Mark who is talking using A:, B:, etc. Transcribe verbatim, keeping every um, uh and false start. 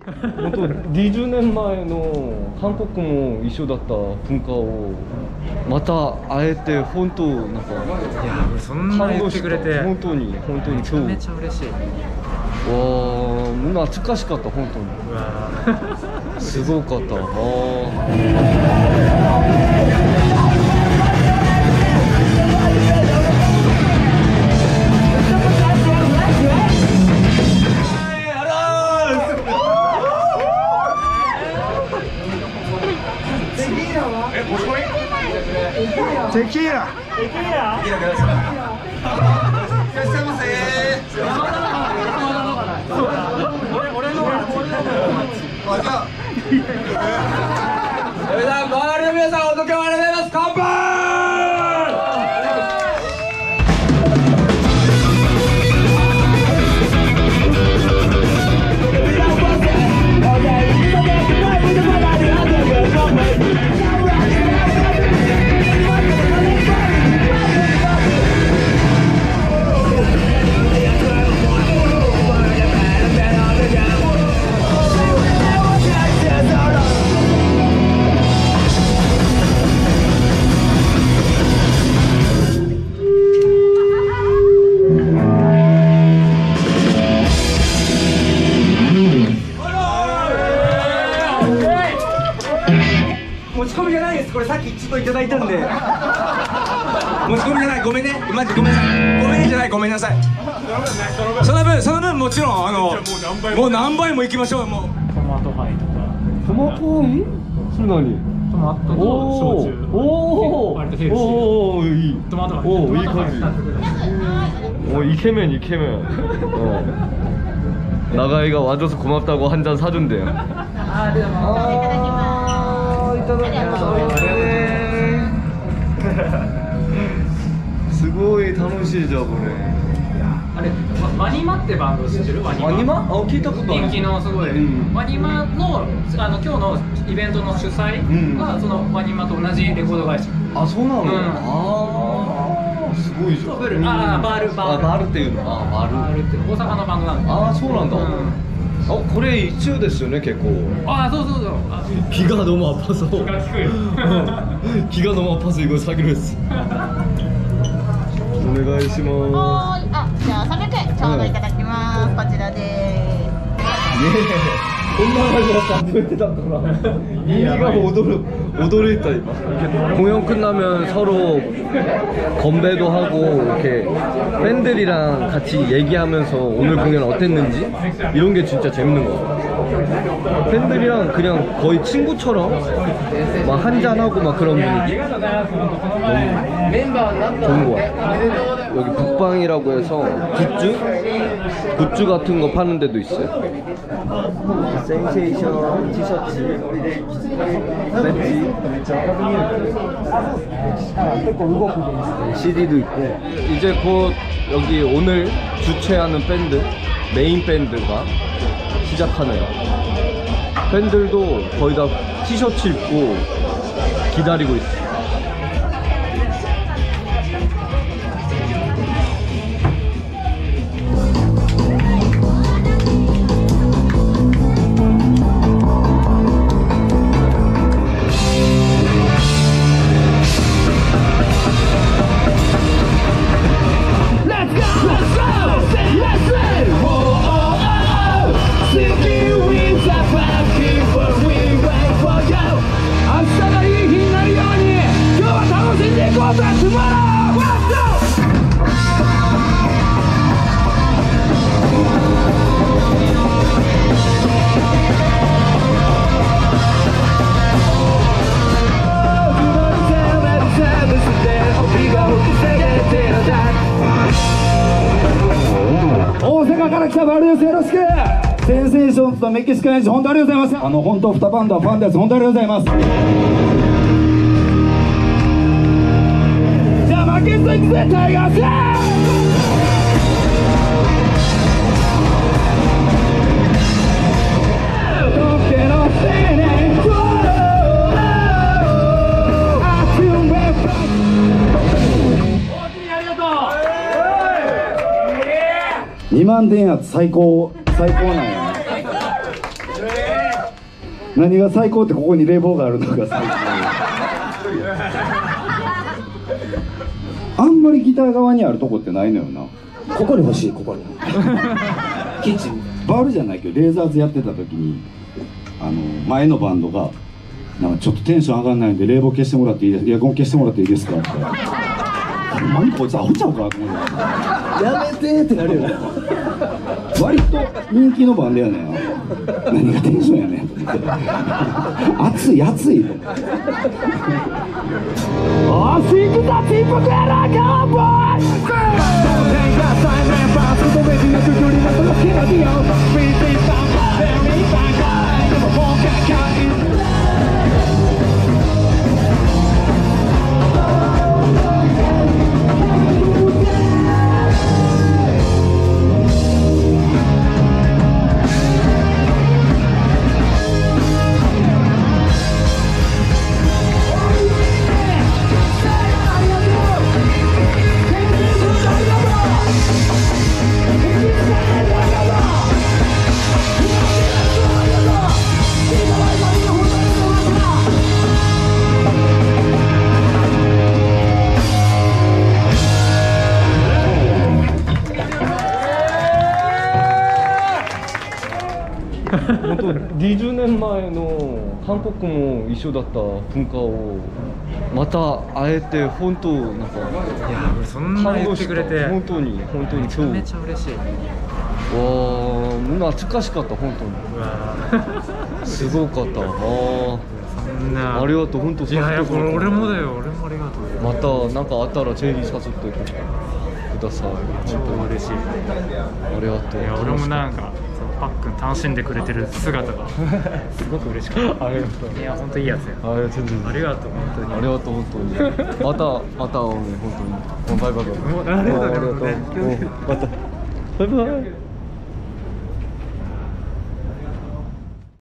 A: 本当にじゅうねんまえの韓国も一緒だった文化をまた会えて本当なんか
B: いやそんな言ってくれて
A: 本当に本当に今日
B: めちゃ嬉しい。
A: わあ懐かしかった本当に。
B: うわ
A: すごかった。あ
C: テキーラ。テキーラ。いらっしゃいませ。俺の。あじゃあ。皆さん周りの皆さんお時計をありがとうございます。乾杯。持ち込みじゃないです。これさっきちょっといただいたんで。持ち込みじゃない。ごめんね。マジでごめんなさい。ごめんねじゃない。ごめんなさい。その分その分もちろんあのもう何倍もいきましょう。もう
B: トマトハイとか。
A: トマトハイ？それ何？
B: トマトと焼酎。
A: おお。
B: 割とヘルシー。
A: おおいい。
B: トマトハイ。
A: おおいい感じ。어 이케맨 이케맨 어. 나가이가 와줘서 고맙다고 한 잔 사준대요.
B: 아, 네.
A: 아, 이따다키마스. 스고이楽しいじゃんこれ。
B: あれワニマってバンド知ってる？ワニマ？
A: ワニマ？あ、聞いたことある。
B: 人気のすごい、うん、ワニマのあの今日のイベントの主催が、うん、そのワニマと同じレコード会社。
A: あ、そうなの？うん、ああ、すごいじゃん。
B: ああ、バールバール。
A: あ、バールっていうの。あ、バール。
B: バールって大阪のバンドなんで。
A: ああ、そうなんだ。うん、あ、これ一応ですよね、結構。
B: ああ、そうそうそう。
A: 귀가 너무 아파서.
B: 귀가 키고요.
A: 귀가 너무 아파서 이거 사기로 했어. お願いします。
D: はい、あ、じゃあさんびゃくえんちょうどいただきます。こちらでーす。
A: 예. 혼나가지고 삼백대답더라. 이가 오도르 오도르했다 이거. 공연 끝나면 서로 건배도 하고 이렇게 팬들이랑 같이 얘기하면서 오늘 공연 어땠는지 이런 게 진짜 재밌는 거 같아. 팬들이랑 그냥 거의 친구처럼 막 한잔하고 막 그런 분위기 너무 좋은 거 같아. 여기 북방이라고 해서 굿즈? 굿즈 같은 거 파는 데도 있어요. 센세이션 티셔츠, 배지, 씨디도 있고. 이제 곧 여기 오늘 주최하는 밴드, 메인 밴드가 시작하네요. 팬들도 거의 다 티셔츠 입고 기다리고 있어요.センセーションズとメキシカン人、本当ありがとうございます。あの本当にバンドはファンです。本当ありがとうございます。じゃあ負けずいくぜタイガース。にまん電圧最高最高なんやね。
E: 何が最高ってここに冷房があるのが最高。あんまりギター側にあるとこってないのよな。
C: ここに欲しい、ここにキッチン
E: バールじゃないけどレーザーズやってた時にあの前のバンドがなんかちょっとテンション上がんないんで冷房消してもらっていいですか、エアコン消してもらっていいですかって言ったらほんまにこいつアホちゃうかと思って
C: やめてーってなるよな。
E: 割と人気のバンドやねん。何がテンションやねんと思って熱い熱いと思ってあーシンクだチンポクやらカウボーイ
A: 本当にじゅうねんまえの韓国も一緒だった文化をまた会えて本当なんか
B: いやそんな言ってくれて
A: 本当に本当に
B: めちゃめちゃ嬉しい。
A: わあ懐かしかった本当に
B: うわ
A: すごかった。あ
B: そんな
A: あありがとう本当。
B: いやいやこれ俺もだよ、俺もありがとう。
A: また何かあったらチェリー誘ってください。
B: 超嬉しい。
A: ありがとう。
B: いや俺もなんかそのパックン楽しんでくれてる姿がすごく嬉しかった。
A: ありがとう。
B: いや本当いいやつよ。
A: ありがとう。
B: ありがとう本当に。
A: ありがとう本当に。またまた会おうね本当に。バイバイバイ。
B: もうありがとうね。
A: うんまたバイバイ。